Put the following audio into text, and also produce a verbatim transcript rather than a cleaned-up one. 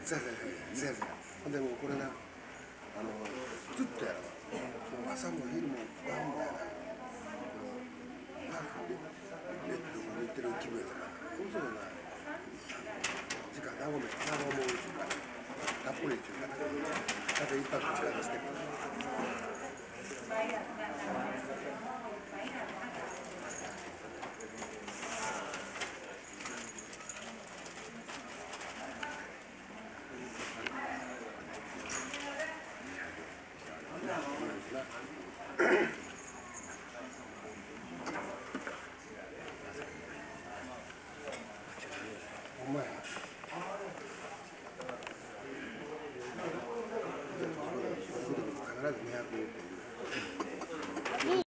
せやせやせやせや。ほんでもうこれな、あのずっとやろ。もう朝も昼も晩もやな。レッドが似てる気分やから。この人がな、時間長め、長めにするから、たっぷりっていうか、あと一泊二日にしてる。ほんまや。必ずにひゃくえんっていう。